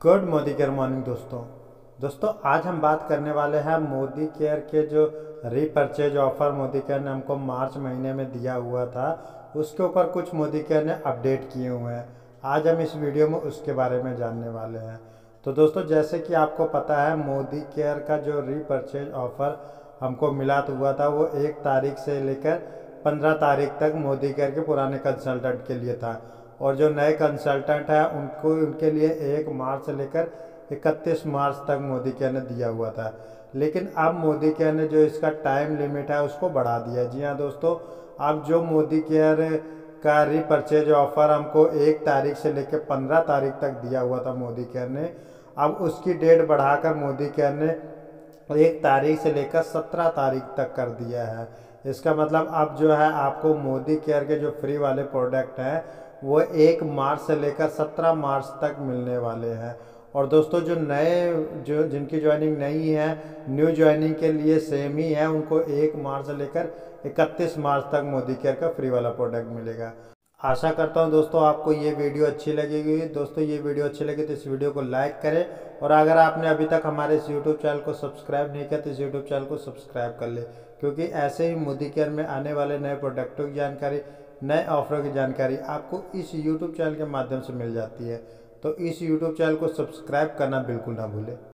Good Modi care morning दोस्तों आज हम बात करने वाले हैं मोदी केयर के जो रीपर्चेज ऑफर मोदी केयर ने हमको मार्च महीने में दिया हुआ था। उसके ऊपर कुछ मोदी केयर ने अपडेट किए हुए हैं। आज हम इस वीडियो में उसके बारे में जानने वाले हैं। तो दोस्तों जैसे कि आपको पता है मोदी केयर का जो रीपर्चेज ऑफर हमको मिला तो हुआ था वो 1 तारीख से लेकर 15 तारीख तक मोदी केयर के पुराने कंसल्टेंट के लिए था। और जो नए कंसल्टेंट हैं उनको उनके लिए 1 मार्च से लेकर 31 मार्च तक मोदी केयर ने दिया हुआ था। लेकिन अब मोदी केयर ने जो इसका टाइम लिमिट है उसको बढ़ा दिया। जी हाँ दोस्तों, अब जो मोदी केयर का रीपर्चेज ऑफर हमको 1 तारीख से लेकर 15 तारीख तक दिया हुआ था मोदी केयर ने, अब उसकी डेट बढ़ाकर मोदी केयर ने 1 तारीख से लेकर 17 तारीख तक कर दिया है। इसका मतलब अब जो है आपको मोदी केयर के जो फ्री वाले प्रोडक्ट हैं वो 1 मार्च से लेकर 17 मार्च तक मिलने वाले हैं। और दोस्तों जो नए जो जिनकी ज्वाइनिंग नहीं है, न्यू ज्वाइनिंग के लिए सेम ही है, उनको 1 मार्च से लेकर 31 मार्च तक मोदी केयर का फ्री वाला प्रोडक्ट मिलेगा। आशा करता हूं दोस्तों आपको ये वीडियो अच्छी लगेगी। दोस्तों ये वीडियो अच्छी लगी तो इस वीडियो को लाइक करें, और अगर आपने अभी तक हमारे इस यूट्यूब चैनल को सब्सक्राइब नहीं किया तो इस यूट्यूब चैनल को सब्सक्राइब कर ले, क्योंकि ऐसे ही मोदी केयर में आने वाले नए प्रोडक्टों की जानकारी, नए ऑफरों की जानकारी आपको इस यूट्यूब चैनल के माध्यम से मिल जाती है। तो इस यूट्यूब चैनल को सब्सक्राइब करना बिल्कुल ना भूलें।